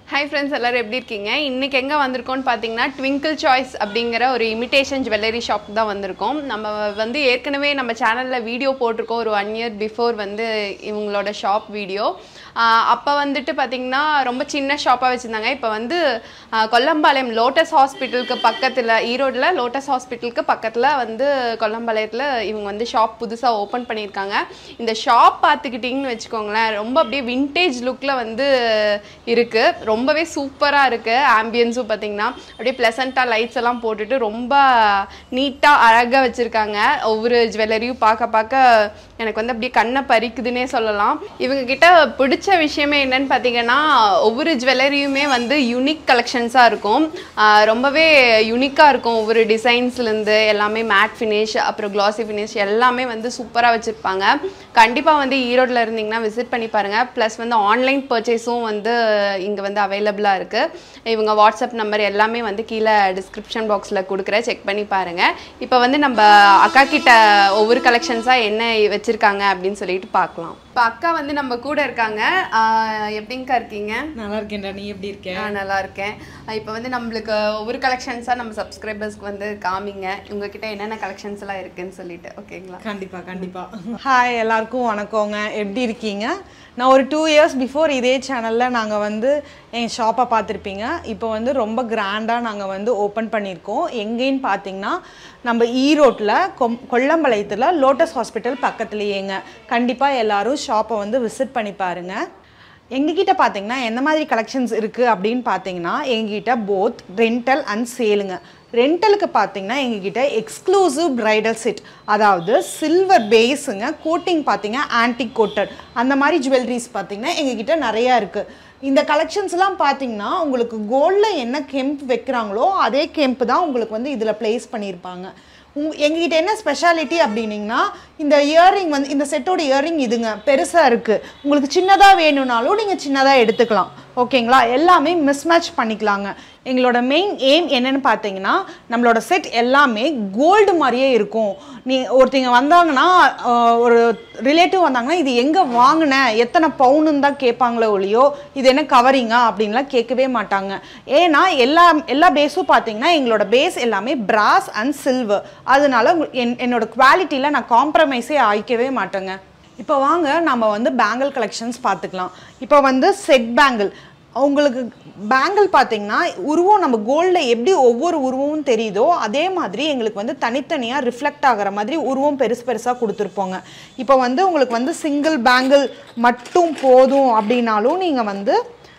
Hi friends, எல்லாரும் எப்படி இருக்கீங்க? இன்னைக்கு எங்க வந்திருக்கோம்னு பாத்தீங்கன்னா Twinkle Choice அப்படிங்கற ஒரு இமிடேஷன் ஜுவல்லரி ஷாப் தான் வந்திருக்கோம். நம்ம வந்து ஏற்கனவே நம்ம சேனல்ல வீடியோ போட்டுருக்கோம் ஒரு 1 year before வந்து இவங்களோட ஷாப் வீடியோ. அப்ப வந்துட்டு பாத்தீங்கன்னா ரொம்ப சின்ன ஷாப்பா வச்சிருந்தாங்க. இப்போ வந்து கொல்லம்பாளையம் லோட்டஸ் ஹாஸ்பிடலுக்கு பக்கத்துல ஈரோட்ல லோட்டஸ் ஹாஸ்பிடலுக்கு பக்கத்துல வந்து கொல்லம்பாளையத்துல இவங்க வந்து ஷாப் புதுசா ஓபன் பண்ணிருக்காங்க. இந்த ஷாப் பாத்துக்கிட்டீங்கன்னு வெச்சுக்கோங்களேன் ரொம்ப அப்படியே விண்டேஜ் லுக்ல வந்து இருக்கு. ரொம்பவே சூப்பரா இருக்கு. ஆம்பியன்ஸும் பாத்தீங்கன்னா அப்படியே ப்ளசன்ட்டா லைட்ஸ் எல்லாம் போட்டுட்டு ரொம்ப நீட்டா அழகா வச்சிருக்காங்க. ஒவ்வொரு ஜுவல்லரியும் பார்க்க எனக்கு வந்து அப்படியே கண்ணை பறிக்குதுன்னே சொல்லலாம். இவங்க கிட்ட பிடிச்ச விஷயமே என்னன்னு பார்த்தீங்கன்னா ஒவ்வொரு ஜுவல்லரியுமே வந்து யூனிக் கலெக்ஷன்ஸாக இருக்கும். ரொம்பவே யூனிக்காக இருக்கும். ஒவ்வொரு டிசைன்ஸ்லேருந்து எல்லாமே மேட் ஃபினிஷ் அப்புறம் க்ளாஸி ஃபினிஷ் எல்லாமே வந்து சூப்பராக வச்சுருப்பாங்க. கண்டிப்பாக வந்து ஈரோட்டில் இருந்தீங்கன்னா விசிட் பண்ணி பாருங்கள். ப்ளஸ் வந்து ஆன்லைன் பர்ச்சேஸும் வந்து இங்கே வந்து அவைலபிளாக இருக்குது. இவங்க வாட்ஸ்அப் நம்பர் எல்லாமே வந்து கீழே டிஸ்கிரிப்ஷன் பாக்ஸில் கொடுக்குறேன், செக் பண்ணி பாருங்கள். இப்போ வந்து நம்ம அக்கா கிட்ட ஒவ்வொரு கலெக்ஷன்ஸாக என்ன வச்சுருக்காங்க அப்படின்னு சொல்லிட்டு பார்க்கலாம். இப்போ அக்கா வந்து நம்ம கூட இருக்காங்க. எப்படிங்கக்கா இருக்கீங்க? நல்லா இருக்கேன்டா, நீ எப்படி இருக்க? நல்லா இருக்கேன். இப்போ வந்து நம்மளுக்கு ஒவ்வொரு கலெக்ஷன்ஸாக நம்ம சப்ஸ்கிரைபர்ஸ்க்கு வந்து காமிங்க உங்ககிட்ட என்னென்ன கலெக்ஷன்ஸ் எல்லாம் இருக்குன்னு சொல்லிட்டு. ஓகேங்களா? கண்டிப்பா. ஹாய் எல்லாருக்கும் வணக்கங்க, எப்படி இருக்கீங்க? நான் ஒரு 2 years பிஃபோர் இதே சேனலில் நாங்கள் வந்து என் ஷாப்பை பார்த்துருப்பீங்க. இப்போ வந்து ரொம்ப கிராண்டாக நாங்கள் வந்து ஓப்பன் பண்ணியிருக்கோம். எங்கேன்னு பார்த்தீங்கன்னா நம்ம ஈரோட்டில் கொல்லம்பாளையத்தில் லோட்டஸ் ஹாஸ்பிட்டல் பக்கத்துலேயேங்க. கண்டிப்பாக எல்லோரும் ஷாப்பை வந்து விசிட் பண்ணி பாருங்கள். எங்ககிட்ட பார்த்தீங்கன்னா எந்த மாதிரி கலெக்ஷன்ஸ் இருக்குது அப்படின்னு பார்த்தீங்கன்னா எங்ககிட்ட போத் ரெண்டல் அண்ட் சேலுங்க. ரெண்டலுக்கு பார்த்தீங்கன்னா எங்ககிட்ட எக்ஸ்க்ளூசிவ் பிரைடல் செட், அதாவது சில்வர் பேஸுங்க, கோட்டிங் பார்த்தீங்க ஆன்டிக் கோட்டட், அந்த மாதிரி ஜுவல்லரிஸ் பார்த்தீங்கன்னா எங்ககிட்ட நிறையா இருக்குது. இந்த கலெக்ஷன்ஸ்லாம் பார்த்தீங்கன்னா உங்களுக்கு கோல்டில் என்ன கெம்ப் வைக்கிறாங்களோ அதே கெம்ப் தான் உங்களுக்கு வந்து இதில் ப்ளேஸ் பண்ணியிருப்பாங்க. எங்ககிட்ட என்ன ஸ்பெஷாலிட்டி அப்படின்னிங்கன்னா இந்த இயரிங் வந்து இந்த செட்டோட இயரிங் இதுங்க பெருசாக இருக்குது. உங்களுக்கு சின்னதாக வேணும்னாலும் நீங்கள் சின்னதாக எடுத்துக்கலாம். ஓகேங்களா? எல்லாமே மிஸ்மேட்ச் பண்ணிக்கலாங்க. எங்களோட மெயின் எய்ம் என்னென்னு பார்த்தீங்கன்னா நம்மளோட செட் எல்லாமே கோல்டு மாதிரியே இருக்கும். ஒருத்தங்க வந்தாங்கன்னா ஒரு ரிலேட்டிவ் வந்தாங்கன்னா இது எங்கே வாங்கின எத்தனை பவுனுன்னு தான் கேட்பாங்களோ ஒழியோ இது என்ன கவரிங்கா அப்படின்லாம் கேட்கவே மாட்டாங்க. ஏன்னா எல்லா பேஸும் பார்த்தீங்கன்னா எங்களோட பேஸ் எல்லாமே பிராஸ் அண்ட் சில்வர். அதனால என்னோட குவாலிட்டியில் நான் காம்ப்ரமைஸே ஆயிக்கவே மாட்டேங்க. இப்போ வாங்க நம்ம வந்து பேங்கிள் கலெக்ஷன்ஸ் பார்த்துக்கலாம். இப்போ வந்து செட் பேங்கிள், உங்களுக்கு பேங்கிள் பார்த்தீங்கன்னா உருவம் நம்ம கோல்டில் எப்படி ஒவ்வொரு உருவமும் தெரியுதோ அதே மாதிரி எங்களுக்கு வந்து தனித்தனியாக ரிஃப்ளெக்ட் ஆகிற மாதிரி உருவம் பெருசாக கொடுத்துருப்போங்க. இப்போ வந்து உங்களுக்கு வந்து சிங்கிள் பேங்கிள் மட்டும் போதும் அப்படின்னாலும் நீங்கள் வந்து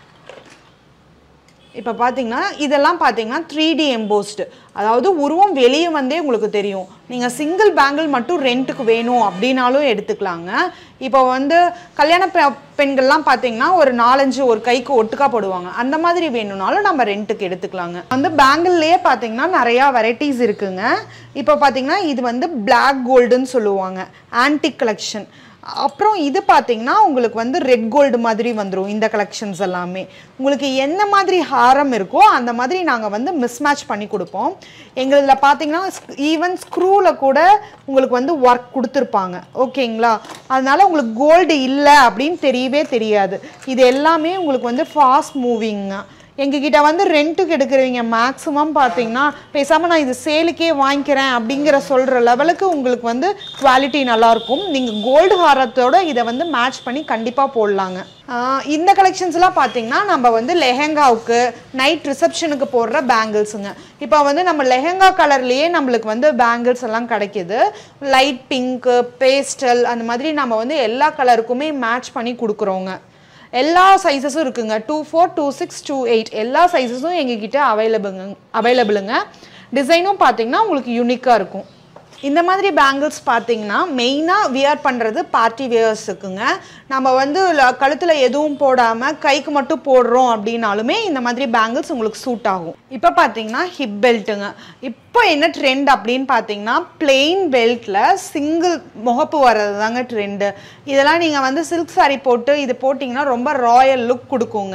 இப்போ பார்த்தீங்கன்னா இதெல்லாம் பார்த்தீங்கன்னா 3D எம்போஸ்டு, அதாவது உருவம் வெளியே வந்தே உங்களுக்கு தெரியும். நீங்கள் சிங்கிள் பேங்கிள் மட்டும் ரெண்ட்டுக்கு வேணும் அப்படின்னாலும் எடுத்துக்கலாங்க. இப்போ வந்து கல்யாண பெண்கள்லாம் பார்த்தீங்கன்னா ஒரு 4-5 ஒரு கைக்கு ஒட்டுக்கா போடுவாங்க. அந்த மாதிரி வேணும்னாலும் நம்ம ரெண்ட்டுக்கு எடுத்துக்கலாங்க. வந்து பேங்கிள்லேயே பார்த்தீங்கன்னா நிறையா வெரைட்டிஸ் இருக்குங்க. இப்போ பார்த்தீங்கன்னா இது வந்து பிளாக் கோல்டுன்னு சொல்லுவாங்க, ஆன்டிக் கலெக்ஷன். அப்புறம் இது பார்த்தீங்கன்னா உங்களுக்கு வந்து ரெட் கோல்டு மாதிரி வந்துடும். இந்த கலெக்ஷன்ஸ் எல்லாமே உங்களுக்கு என்ன மாதிரி ஹாரம் இருக்கோ அந்த மாதிரி நாங்கள் வந்து மிஸ்மேட்ச் பண்ணி கொடுப்போம். எங்களில் பார்த்தீங்கன்னா ஈவன் ஸ்க்ரூவில் கூட உங்களுக்கு வந்து ஒர்க் கொடுத்துருப்பாங்க. ஓகேங்களா? அதனால உங்களுக்கு கோல்டு இல்லை அப்படின்னு தெரியவே தெரியாது. இது எல்லாமே உங்களுக்கு வந்து ஃபாஸ்ட் மூவிங்க. எங்ககிட்ட வந்து ரெண்ட்டுக்கு எடுக்கிறவங்க மேக்ஸிமம் பார்த்தீங்கன்னா பேசாமல் நான் இது சேலுக்கே வாங்கிக்கிறேன் அப்படிங்கிற சொல்கிற லெவலுக்கு உங்களுக்கு வந்து குவாலிட்டி நல்லாயிருக்கும். நீங்கள் கோல்டு ஹாரத்தோடு இதை வந்து மேட்ச் பண்ணி கண்டிப்பாக போடலாங்க. இந்த கலெக்ஷன்ஸ்லாம் பார்த்தீங்கன்னா நம்ம வந்து லெஹெங்காவுக்கு நைட் ரிசப்ஷனுக்கு போடுற பேங்கிள்ஸுங்க. இப்போ வந்து நம்ம லெஹெங்கா கலர்லேயே நம்மளுக்கு வந்து பேங்கிள்ஸ் எல்லாம் கிடைக்கிது. லைட் பிங்க்கு, பேஸ்டல், அந்த மாதிரி நம்ம வந்து எல்லா கலருக்குமே மேட்ச் பண்ணி கொடுக்குறோங்க. எல்லா சைஸஸும் இருக்குங்க. 24, 26, 28 எல்லா சைஸஸும் எங்ககிட்ட அவைலபிளுங்க. டிசைனும் பார்த்தீங்கன்னா உங்களுக்கு யூனிக்காக இருக்கும். இந்த மாதிரி பேங்கிள்ஸ் பார்த்தீங்கன்னா மெயினாக வியர் பண்ணுறது பார்ட்டி வியர்ஸ் இருக்குங்க. நம்ம வந்து கழுத்தில் எதுவும் போடாமல் கைக்கு மட்டும் போடுறோம் அப்படின்னாலுமே இந்த மாதிரி பேங்கிள்ஸ் உங்களுக்கு சூட் ஆகும். இப்போ பார்த்தீங்கன்னா ஹிப் பெல்ட்டுங்க. இப்போ என்ன ட்ரெண்ட் அப்படின்னு பார்த்தீங்கன்னா பிளெயின் பெல்ட்டில் சிங்கிள் முகப்பு வர்றது தாங்க ட்ரெண்டு. இதெல்லாம் நீங்கள் வந்து சில்க் சாரீ போட்டு இது போட்டிங்கன்னா ரொம்ப ராயல் லுக் கொடுக்குங்க.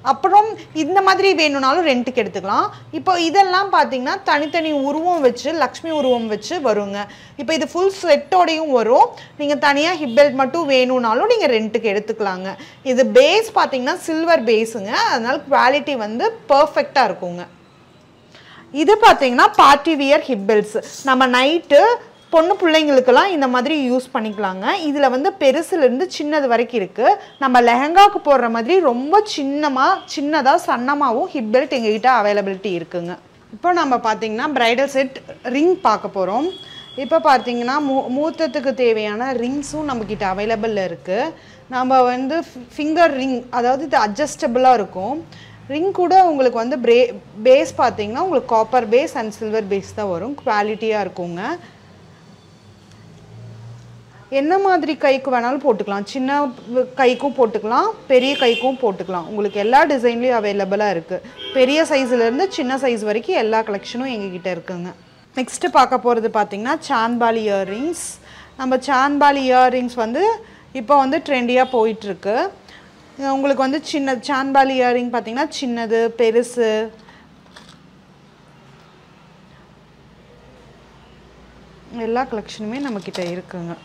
அப்புறம் இந்த மாதிரி வேணும்னாலும் ரெண்ட்டுக்கு எடுத்துக்கலாம். இப்போ இதெல்லாம் பார்த்தீங்கன்னா தனித்தனி உருவம் வச்சு லக்ஷ்மி உருவம் வச்சு வருங்க. இப்போ இது ஃபுல் செட்டோடையும் வரும். நீங்கள் தனியாக ஹிப் பெல்ட் மட்டும் வேணும்னாலும் நீங்கள் ரெண்ட்டுக்கு எடுத்துக்கலாங்க. இது பேஸ் பார்த்தீங்கன்னா சில்வர் பேஸுங்க, அதனால குவாலிட்டி வந்து பர்ஃபெக்டாக இருக்குங்க. இது பார்த்தீங்கன்னா பார்ட்டி வியர் ஹிப் பெல்ட்ஸ். நம்ம நைட்டு பொண்ணு பிள்ளைங்களுக்கெல்லாம் இந்த மாதிரி யூஸ் பண்ணிக்கலாங்க. இதில் வந்து பெருசுலேருந்து சின்னது வரைக்கும் இருக்குது. நம்ம லெஹங்காவுக்கு போடுற மாதிரி ரொம்ப சின்னதாக சன்னமாகவும் ஹிப் பெல்ட் எங்ககிட்ட அவைலபிலிட்டி இருக்குங்க. இப்போ நம்ம பார்த்தீங்கன்னா பிரைடல் செட் ரிங் பார்க்க போகிறோம். இப்போ பார்த்தீங்கன்னா மூத்தத்துக்கு தேவையான ரிங்ஸும் நம்மக்கிட்ட அவைலபிளில் இருக்குது. நம்ம வந்து ஃபிங்கர் ரிங், அதாவது இது அட்ஜஸ்டபிளாக இருக்கும். ரிங் கூட உங்களுக்கு வந்து பேஸ் பார்த்தீங்கன்னா உங்களுக்கு copper base and silver base தான் வரும். குவாலிட்டியாக இருக்குங்க. என்ன மாதிரி கைக்கு வேணாலும் போட்டுக்கலாம். சின்ன கைக்கும் போட்டுக்கலாம், பெரிய கைக்கும் போட்டுக்கலாம். உங்களுக்கு எல்லா டிசைன்லேயும் அவைலபிளாக இருக்குது. பெரிய சைஸ்லேருந்து சின்ன சைஸ் வரைக்கும் எல்லா கலெக்ஷனும் எங்ககிட்ட இருக்குங்க. நெக்ஸ்ட்டு பார்க்க போகிறது பார்த்திங்கன்னா சான்பாலி இயர்ரிங்ஸ். நம்ம சான்பாலி இயர்ரிங்ஸ் வந்து இப்போ வந்து ட்ரெண்டியாக போயிட்டுருக்கு. உங்களுக்கு வந்து சின்ன சான்பாலி இயர்ரிங் பார்த்திங்கன்னா சின்னது பெருசு எல்லா கலெக்ஷனுமே நம்மக்கிட்ட இருக்குங்க.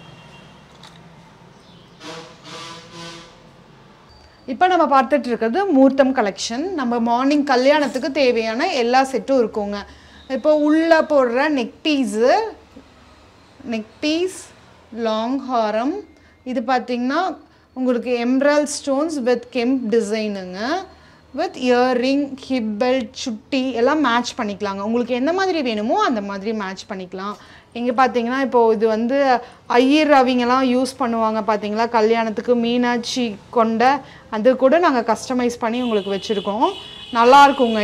இப்போ நம்ம பார்த்துட்டு இருக்கிறது மூர்த்தம் கலெக்ஷன். நம்ம மார்னிங் கல்யாணத்துக்கு தேவையான எல்லா செட்டும் இருக்குங்க. இப்போ உள்ளே போடுற நெக் பீஸ் லாங் ஹாரம், இது பார்த்திங்கன்னா உங்களுக்கு எம்ரால்ட் ஸ்டோன்ஸ் வித் கெம்ப் டிசைனுங்க. வித் இயர்ரிங் ஹிப் பெல்ட் சுட்டி எல்லாம் மேட்ச் பண்ணிக்கலாங்க. உங்களுக்கு எந்த மாதிரி வேணுமோ அந்த மாதிரி மேட்ச் பண்ணிக்கலாம். இங்கே பார்த்தீங்கன்னா இப்போது இது வந்து ஐயர் அவங்கெல்லாம் யூஸ் பண்ணுவாங்க பார்த்தீங்களா கல்யாணத்துக்கு, மீனாட்சி கொண்ட அது கூட நாங்கள் கஸ்டமைஸ் பண்ணி உங்களுக்கு வச்சுருக்கோம். நல்லா இருக்குங்க.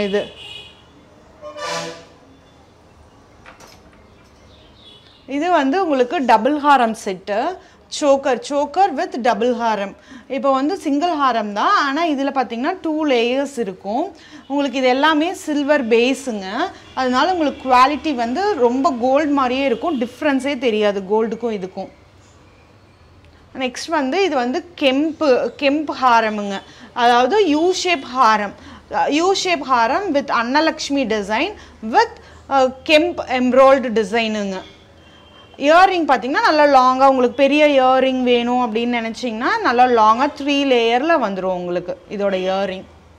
இது வந்து உங்களுக்கு double Haram set. Choker with double ஹாரம். இப்போ வந்து சிங்கிள் ஹாரம் தான், ஆனால் இதில் பார்த்தீங்கன்னா 2 லேயர்ஸ் இருக்கும். உங்களுக்கு இது எல்லாமே சில்வர் பேஸுங்க, அதனால உங்களுக்கு குவாலிட்டி வந்து ரொம்ப கோல்டு மாதிரியே இருக்கும், டிஃப்ரென்ஸே தெரியாது கோல்டுக்கும் இதுக்கும். நெக்ஸ்ட் வந்து இது வந்து கெம்ப் ஹாரமுங்க, அதாவது யூ ஷேப் ஹாரம் with Annalakshmi design with kemp எம்ப்ராய்டு டிசைனுங்க. இயர்ரிங் பார்த்தீங்கன்னா நல்லா லாங்காக, உங்களுக்கு பெரிய இயர்ரிங் வேணும் அப்படின்னு நினச்சிங்கன்னா நல்லா லாங்காக 3 லேயரில் வந்துடும் உங்களுக்கு இதோட இயர்ரிங்.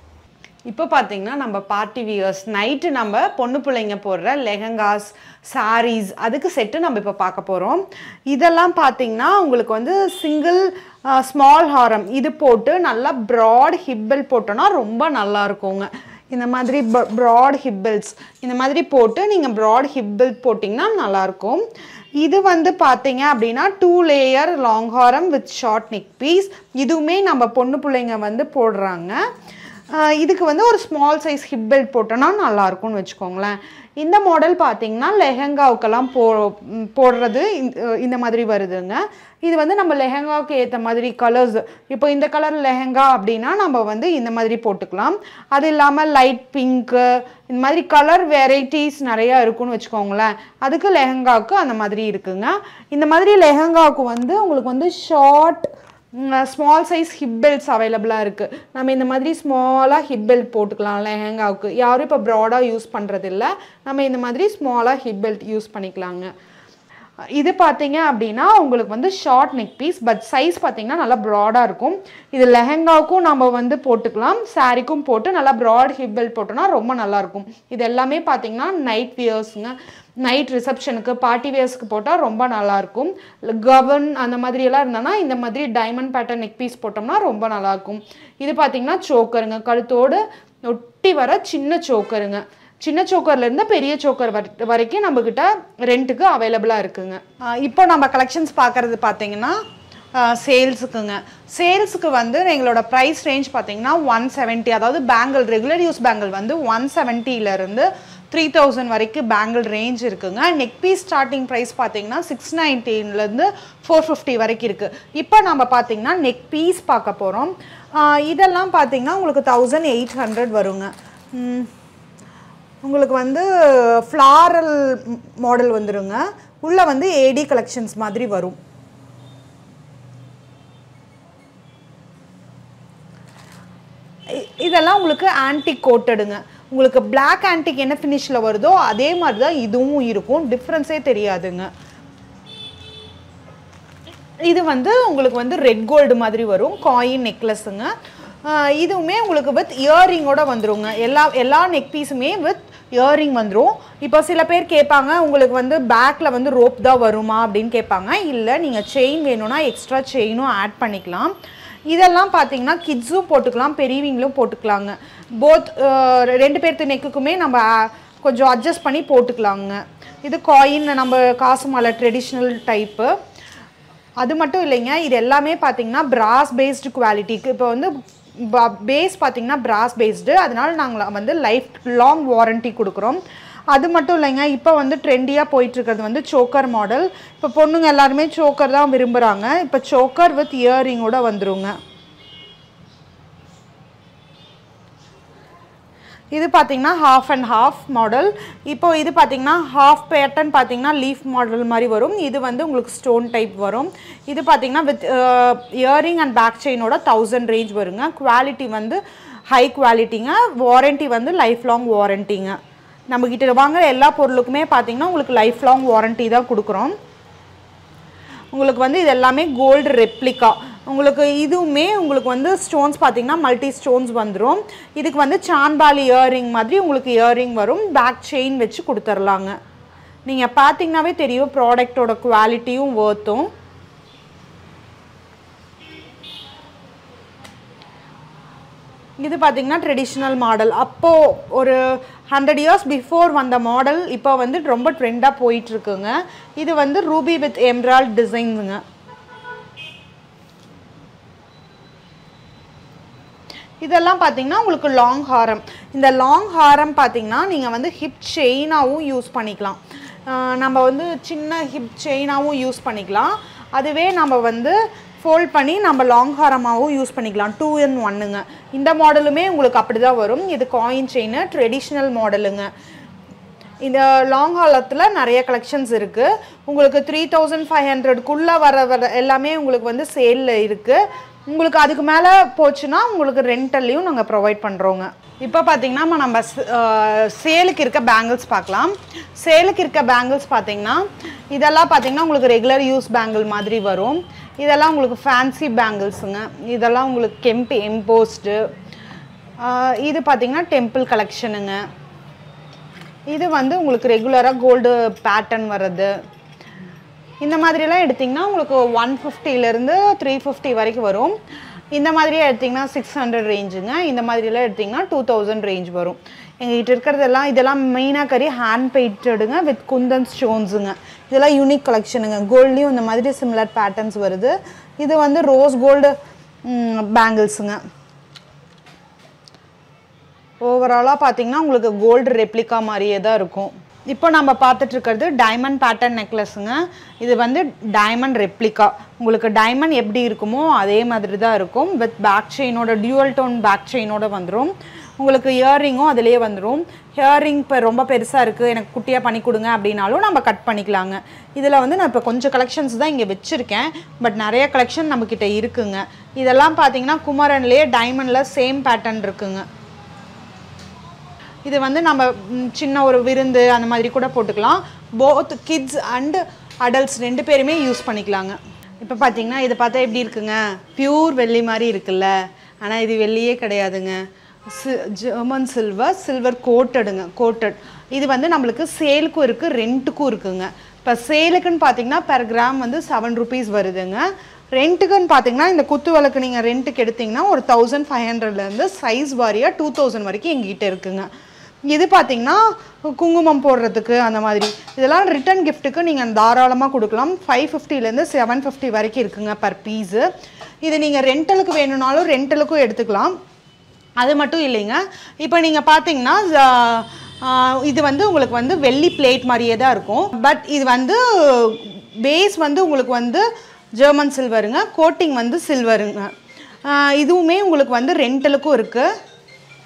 இப்போ பார்த்தீங்கன்னா நம்ம பார்ட்டி வியர்ஸ் நைட்டு நம்ம பொண்ணு பிள்ளைங்க போடுற லெஹங்காஸ் சாரீஸ் அதுக்கு செட்டு நம்ம இப்போ பார்க்க போகிறோம். இதெல்லாம் பார்த்தீங்கன்னா உங்களுக்கு வந்து சிங்கிள் ஸ்மால் ஹாரம் இது போட்டு நல்லா ப்ராட் ஹிப்பல் போட்டோன்னா ரொம்ப நல்லா இருக்குங்க. இந்த மாதிரி ப்ராட் ஹிப்பல்ஸ் இந்த மாதிரி போட்டு நீங்கள் ப்ராட் ஹிப்பல் போட்டிங்கன்னா நல்லாயிருக்கும். இது வந்து பார்த்தீங்க அப்படின்னா 2 லேயர் லாங் ஹாரம் வித் ஷார்ட் நெக் பீஸ். இதுவுமே நம்ம பொண்ணு பிள்ளைங்க வந்து போடுறாங்க. இதுக்கு வந்து ஒரு ஸ்மால் சைஸ் ஹிப் பெல்ட் போட்டோன்னா நல்லாயிருக்கும்னு வச்சுக்கோங்களேன். இந்த மாடல் பார்த்தீங்கன்னா லெஹங்காவுக்கெல்லாம் போடுறது இந்த மாதிரி வருதுங்க. இது வந்து நம்ம லெஹங்காவுக்கு ஏற்ற மாதிரி கலர்ஸ், இப்போ இந்த கலர் லெஹங்கா அப்படின்னா நம்ம வந்து இந்த மாதிரி போட்டுக்கலாம். அது இல்லாமல் லைட் பிங்க்கு இந்த மாதிரி கலர் வெரைட்டிஸ் நிறையா இருக்குன்னு வச்சுக்கோங்களேன். அதுக்கு லெஹங்காவுக்கு அந்த மாதிரி இருக்குங்க. இந்த மாதிரி லெஹங்காவுக்கு வந்து உங்களுக்கு வந்து short small size hip belts அவைலபிளாக இருக்குது. நம்ம இந்த மாதிரி ஸ்மாலாக ஹிப் பெல்ட் போட்டுக்கலாம் லெஹங்காவுக்கு. யாரும் இப்போ ப்ராடாக யூஸ் பண்ணுறதில்ல, நம்ம இந்த மாதிரி ஸ்மாலாக ஹிப் பெல்ட் யூஸ் பண்ணிக்கலாங்க. இது பார்த்தீங்க அப்படின்னா உங்களுக்கு வந்து short neck piece, but size பார்த்தீங்கன்னா நல்லா ப்ராடாக இருக்கும். இது லெஹங்காவுக்கும் நம்ம வந்து போட்டுக்கலாம், சாரிக்கும் போட்டு நல்லா ப்ராட் ஹிப் பெல்ட் போட்டோன்னா ரொம்ப நல்லாயிருக்கும். இது எல்லாமே பார்த்தீங்கன்னா நைட் வியர்ஸுங்க, நைட் ரிசப்ஷனுக்கு பார்ட்டி வியர்ஸ்க்கு போட்டால் ரொம்ப நல்லாயிருக்கும். கவர்ன் அந்த மாதிரியெல்லாம் இருந்தோன்னா இந்த மாதிரி டைமண்ட் பேட்டர்ன் நெக் பீஸ் போட்டோம்னா ரொம்ப நல்லாயிருக்கும். இது பார்த்தீங்கன்னா சோக்கருங்க, கழுத்தோடு ஒட்டி வர சின்ன சோக்கருங்க. சின்ன சோக்கர்லேருந்து பெரிய சோக்கர் வரைக்கும் நம்மக்கிட்ட ரெண்ட்டுக்கு அவைலபிளாக இருக்குங்க. இப்போ நம்ம கலெக்ஷன்ஸ் பார்க்குறது பார்த்தீங்கன்னா சேல்ஸுக்குங்க. சேல்ஸுக்கு வந்து எங்களோட ப்ரைஸ் ரேஞ்ச் பார்த்தீங்கன்னா 170, அதாவது பேங்கிள் ரெகுலர் யூஸ் பேங்கிள் வந்து 170லேருந்து 3000 வரைக்கும் பேங்கிள் ரேஞ்ச் இருக்குங்க. நெக் பீஸ் ஸ்டார்டிங் ப்ரைஸ் பார்த்தீங்கன்னா 690லேருந்து 450 வரைக்கும் இருக்குது. இப்போ நம்ம பார்த்தீங்கன்னா நெக் பீஸ் பார்க்க போகிறோம். இதெல்லாம் பார்த்தீங்கன்னா உங்களுக்கு 1800 வருங்க. உங்களுக்கு வந்து ஃப்ளாரல் மாடல் வந்துருங்க. உள்ளே வந்து ஏடி கலெக்ஷன்ஸ் மாதிரி வரும். இது இதெல்லாம் உங்களுக்கு ஆன்டிக் கோட்டடுங்க. உங்களுக்கு பிளாக் ஆன்டிக் என்ன ஃபினிஷில் வருதோ அதே மாதிரி தான் இதுவும் இருக்கும், டிஃப்ரென்ஸே தெரியாதுங்க. இது வந்து உங்களுக்கு வந்து ரெட் கோல்டு மாதிரி வரும், காயின் நெக்லஸுங்க. இதுவுமே உங்களுக்கு வித் இயரிங்கோட வந்துருங்க. எல்லா நெக் பீஸுமே வித் இயரிங் வந்துடும். இப்போ சில பேர் கேட்பாங்க உங்களுக்கு வந்து பேக்கில் வந்து ரோப் தான் வருமா அப்படின்னு கேட்பாங்க. இல்லை, நீங்கள் செயின் வேணும்னா எக்ஸ்ட்ரா செயினும் ஆட் பண்ணிக்கலாம். இதெல்லாம் பார்த்தீங்கன்னா கிட்ஸும் போட்டுக்கலாம், பெரியவங்களும் போட்டுக்கலாங்க. போத் 2 பேர்த்து நெக்குக்குமே நம்ம கொஞ்சம் அட்ஜஸ்ட் பண்ணி போட்டுக்கலாங்க. இது காயின் நம்ம காசு மாலை ட்ரெடிஷ்னல் டைப்பு. அது மட்டும் இல்லைங்க, இது எல்லாமே பார்த்தீங்கன்னா பிராஸ் பேஸ்டு குவாலிட்டிக்கு. இப்போ வந்து பேஸ் பார்த்தீங்கன்னா பிராஸ் பேஸ்டு, அதனால நாங்கள் வந்து லைஃப் லாங் வாரண்ட்டி கொடுக்குறோம். அது மட்டும் இல்லைங்க, இப்போ வந்து ட்ரெண்டியாக போயிட்டுருக்கிறது வந்து சோக்கர் மாடல். இப்போ பொண்ணுங்க எல்லாருமே சோக்கர் தான் விரும்புகிறாங்க. இப்போ சோக்கர் வித் இயரிங்கோட வந்துருங்க. இது பார்த்தீங்கன்னா ஹாஃப் அண்ட் ஹாஃப் மாடல். இப்போ இது பார்த்தீங்கன்னா ஹாஃப் பேட்டர்ன் பார்த்தீங்கன்னா லீஃப் மாடல் மாதிரி வரும். இது வந்து உங்களுக்கு ஸ்டோன் டைப் வரும். இது பார்த்தீங்கன்னா வித் இயரிங் அண்ட் பேக் செயினோட 1000 ரேஞ்ச் வருங்க. குவாலிட்டி வந்து ஹை குவாலிட்டிங்க. வாரண்ட்டி வந்து லைஃப் லாங் வாரண்ட்டிங்க. நம்மக்கிட்ட வாங்குற எல்லா பொருளுக்குமே பார்த்தீங்கன்னா உங்களுக்கு லைஃப் லாங் வாரண்ட்டி தான் கொடுக்குறோம். உங்களுக்கு வந்து இது எல்லாமே கோல்டு ரெப்ளிகா. உங்களுக்கு இதுவுமே உங்களுக்கு வந்து ஸ்டோன்ஸ் பார்த்தீங்கன்னா மல்டி ஸ்டோன்ஸ் வந்துடும். இதுக்கு வந்து சான்பாலி இயரிங் மாதிரி உங்களுக்கு இயரிங் வரும். பேக் செயின் வச்சு கொடுத்துர்லாங்க. நீங்கள் பார்த்தீங்கன்னாவே தெரியும் ப்ராடக்டோட குவாலிட்டியும் ஒர்த்தும். இது பார்த்தீங்கன்னா ட்ரெடிஷ்னல் மாடல். அப்போது ஒரு 100 years பிஃபோர் வந்த மாடல் இப்போ வந்து ரொம்ப ட்ரெண்டாக போயிட்டுருக்குங்க. இது வந்து ரூபி வித் எம்ரால்ட் டிசைன்ஸுங்க. இதெல்லாம் பார்த்தீங்கன்னா உங்களுக்கு லாங் ஹாரம். இந்த லாங் ஹாரம் பார்த்தீங்கன்னா நீங்கள் வந்து ஹிப் செயினாகவும் யூஸ் பண்ணிக்கலாம். நம்ம வந்து சின்ன ஹிப் செயினாகவும் யூஸ் பண்ணிக்கலாம். அதுவே நம்ம வந்து ஃபோல்ட் பண்ணி நம்ம லாங் ஹாரமாகவும் யூஸ் பண்ணிக்கலாம். 2 in 1ங்க. இந்த மாடலுமே உங்களுக்கு அப்படி தான் வரும். இது காயின் செயின் ட்ரெடிஷ்னல் மாடலுங்க. இந்த லாங் ஹாலத்தில் நிறைய கலெக்ஷன்ஸ் இருக்குது. உங்களுக்கு 3500க்குள்ளே வர எல்லாமே உங்களுக்கு வந்து சேலில் இருக்குது. உங்களுக்கு அதுக்கு மேலே போச்சுன்னா உங்களுக்கு ரெண்டல்லையும் நாங்கள் ப்ரொவைட் பண்ணுறோங்க. இப்போ பார்த்தீங்கன்னா நம்ம சேலுக்கு இருக்க பேங்கிள்ஸ் பார்க்கலாம். சேலுக்கு இருக்க பேங்கிள்ஸ் பார்த்தீங்கன்னா இதெல்லாம் பார்த்தீங்கன்னா உங்களுக்கு ரெகுலர் யூஸ் பேங்கிள் மாதிரி வரும். இதெல்லாம் உங்களுக்கு ஃபேன்சி பேங்கிள்ஸுங்க. இதெல்லாம் உங்களுக்கு கெம்பு எம்போஸ்டு. இது பார்த்தீங்கன்னா டெம்பிள் கலெக்ஷனுங்க. இது வந்து உங்களுக்கு ரெகுலராக கோல்டு பேட்டர்ன் வர்றது. இந்த மாதிரியெல்லாம் எடுத்திங்கன்னா உங்களுக்கு 150லேருந்து 350 வரைக்கும் வரும். இந்த மாதிரியே எடுத்திங்கன்னா 600 ரேஞ்சுங்க. இந்த மாதிரியெல்லாம் எடுத்திங்கன்னா 2000 ரேஞ்ச் வரும். எங்கள்கிட்ட இருக்கிறதெல்லாம் இதெல்லாம் மெயினாக ஹேண்ட் பெயிண்டடுங்க வித் குந்தன் ஸ்டோன்ஸுங்க. இதெல்லாம் யூனிக் கலெக்ஷனுங்க. கோல்ட்லேயும் இந்த மாதிரி சிமிலர் பேட்டர்ன்ஸ் வருது. இது வந்து ரோஸ் கோல்டு பேங்கிள்ஸுங்க. ஓவராலாக பார்த்தீங்கன்னா உங்களுக்கு கோல்டு ரெப்ளிகா மாதிரியே தான் இருக்கும். இப்போ நம்ம பார்த்துட்ருக்கிறது டைமண்ட் பேட்டர்ன் நெக்லஸுங்க. இது வந்து டைமண்ட் ரெப்ளிகா. உங்களுக்கு டைமண்ட் எப்படி இருக்குமோ அதே மாதிரி தான் இருக்கும். வித் பேக் செயினோட டியூவல் டோன் பேக் செயினோட வந்துடும். உங்களுக்கு இயரிங்கும் அதிலே வந்துடும். இயரிங் இப்போ ரொம்ப பெருசாக இருக்குது, எனக்கு குட்டியாக பண்ணி கொடுங்க அப்படின்னாலும் நம்ம கட் பண்ணிக்கலாங்க. இதில் வந்து நான் இப்போ கொஞ்சம் கலெக்ஷன்ஸ் தான் இங்கே வச்சுருக்கேன். பட் நிறைய கலெக்ஷன் நம்மக்கிட்ட இருக்குங்க. இதெல்லாம் பார்த்தீங்கன்னா குமரன்லேயே டைமண்டில் சேம் பேட்டர்ன் இருக்குங்க. இது வந்து நம்ம சின்ன ஒரு விருந்து அந்த மாதிரி கூட போட்டுக்கலாம். போத் கிட்ஸ் அண்ட் அடல்ட்ஸ் 2 பேருமே யூஸ் பண்ணிக்கலாங்க. இப்போ பார்த்தீங்கன்னா இதை பார்த்தா எப்படி இருக்குங்க, பியூர் வெள்ளி மாதிரி இருக்குல்ல. ஆனால் இது வெள்ளியே கிடையாதுங்க, ஜெர்மன் சில்வர் கோட்டடுங்க. கோட்டட் இது வந்து நம்மளுக்கு சேலுக்கும் இருக்குது, ரெண்ட்டுக்கும் இருக்குங்க. இப்போ சேலுக்குன்னு பார்த்தீங்கன்னா பெர் கிராம் வந்து 7 rupees வருதுங்க. ரெண்ட்டுக்குன்னு பார்த்தீங்கன்னா இந்த குத்து விளக்கு நீங்கள் ரெண்ட்டுக்கு எடுத்திங்கன்னா ஒரு 1500லேருந்து சைஸ் வாரியாக 2000 வரைக்கும் எங்ககிட்ட இருக்குங்க. இது பார்த்தீங்கன்னா குங்குமம் போடுறதுக்கு அந்த மாதிரி. இதெல்லாம் ரிட்டன் கிஃப்ட்டுக்கு நீங்கள் தாராளமாக கொடுக்கலாம். 550லேருந்து 750 வரைக்கும் இருக்குங்க பர் பீஸு. இது நீங்கள் ரெண்டலுக்கு வேணும்னாலும் ரெண்டலுக்கும் எடுத்துக்கலாம். அது மட்டும் இல்லைங்க, இப்போ நீங்கள் பார்த்தீங்கன்னா இது வந்து உங்களுக்கு வந்து வெள்ளி பிளேட் மாதிரியே தான் இருக்கும். பட் இது வந்து பேஸ் வந்து உங்களுக்கு வந்து ஜெர்மன் சில்வருங்க, கோட்டிங் வந்து சில்வருங்க. இதுவுமே உங்களுக்கு வந்து ரெண்டலுக்கும் இருக்குது.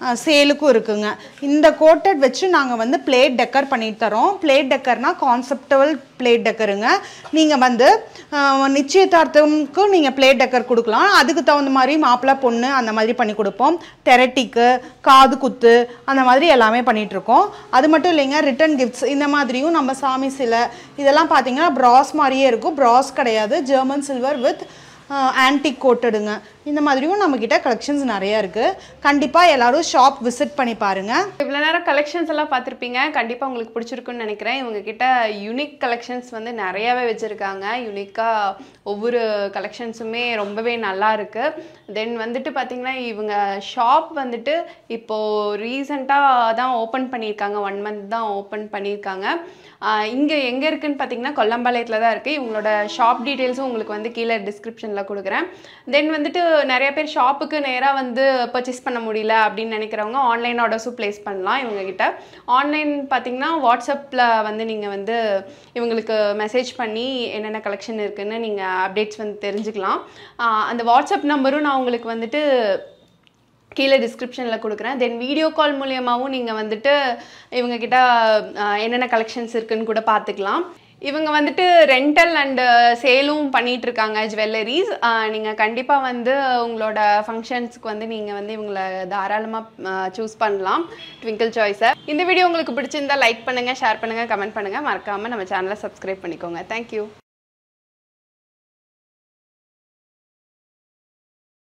சேலுக்கும் இருக்குங்க. இந்த கோட்டட் வச்சு நாங்கள் வந்து பிளேட் டெக்கர் பண்ணிட்டு தரோம். பிளேட் டெக்கர்னா கான்செப்டுவல் பிளேட் டெக்கருங்க. நீங்கள் வந்து நிச்சயதார்த்தமுக்கு நீங்கள் பிளேட் டெக்கர் கொடுக்கலாம். அதுக்கு தகுந்த மாதிரி மாப்பிள்ளை பொண்ணு அந்த மாதிரி பண்ணி கொடுப்போம். தெரட்டிக்கு, காது குத்து அந்த மாதிரி எல்லாமே பண்ணிகிட்ருக்கோம். அது மட்டும் இல்லைங்க, ரிட்டன் கிஃப்ட்ஸ் இந்த மாதிரியும் நம்ம சாமி சிலை இதெல்லாம் பார்த்தீங்கன்னா ப்ராஸ் மாதிரியே இருக்கும். ப்ராஸ் கிடையாது, ஜெர்மன் சில்வர் வித் ஆன்டிக் கோட்டடுங்க. இந்த மாதிரியும் நம்மக்கிட்ட கலெக்ஷன்ஸ் நிறையா இருக்குது. கண்டிப்பாக எல்லோரும் ஷாப் விசிட் பண்ணி பாருங்கள். இவ்வளோ நேரம் கலெக்ஷன்ஸ் எல்லாம் பார்த்துருப்பீங்க. கண்டிப்பாக உங்களுக்கு பிடிச்சிருக்குன்னு நினைக்கிறேன். இவங்கக்கிட்ட யூனிக் கலெக்ஷன்ஸ் வந்து நிறையாவே வச்சுருக்காங்க. யூனிக்காக ஒவ்வொரு கலெக்ஷன்ஸுமே ரொம்பவே நல்லா இருக்குது. தென் வந்துட்டு பார்த்திங்கன்னா இவங்க ஷாப் வந்துட்டு இப்போது ரீசெண்டாக தான் ஓப்பன் பண்ணியிருக்காங்க. 1 month தான் ஓப்பன் பண்ணியிருக்காங்க. இங்கே எங்கே இருக்குதுன்னு பார்த்தீங்கன்னா கொல்லம்பாளையத்தில் தான் இருக்குது. இவங்களோட ஷாப் டீட்டெயில்ஸும் உங்களுக்கு வந்து கீழே டிஸ்கிரிப்ஷனில் கொடுக்குறேன். தென் வந்துட்டு நிறைய பேர் ஷாப்புக்கு நேராக வந்து பர்ச்சேஸ் பண்ண முடியல அப்படின்னு நினைக்கிறவங்க ஆன்லைன் ஆர்டர்ஸும் ப்ளேஸ் பண்ணலாம். இவங்ககிட்ட ஆன்லைன் பார்த்தீங்கன்னா வாட்ஸ்அப்பில் வந்து நீங்கள் வந்து இவங்களுக்கு மெசேஜ் பண்ணி என்னென்ன கலெக்ஷன் இருக்குதுன்னு நீங்கள் அப்டேட்ஸ் வந்து தெரிஞ்சுக்கலாம். அந்த வாட்ஸ்அப் நம்பரும் நான் உங்களுக்கு வந்துட்டு கீழே டிஸ்கிரிப்ஷனில் கொடுக்குறேன். தென் வீடியோ கால் மூலியமாகவும் நீங்கள் வந்துட்டு இவங்கக்கிட்ட என்னென்ன கலெக்ஷன்ஸ் இருக்குதுன்னு கூட பார்த்துக்கலாம். இவங்க வந்துட்டு ரெண்டல் அண்டு சேலும் பண்ணிகிட்ருக்காங்க ஜுவல்லரிஸ். நீங்கள் கண்டிப்பாக வந்து உங்களோட ஃபங்க்ஷன்ஸ்க்கு வந்து நீங்கள் வந்து இவங்களை தாராளமாக சூஸ் பண்ணலாம் ட்விங்கிள் சாய்ஸை. இந்த வீடியோ உங்களுக்கு பிடிச்சிருந்தால் லைக் பண்ணுங்கள், ஷேர் பண்ணுங்கள், கமெண்ட் பண்ணுங்கள். மறக்காமல் நம்ம சேனலை சப்ஸ்கிரைப் பண்ணிக்கோங்க. தேங்க்யூ.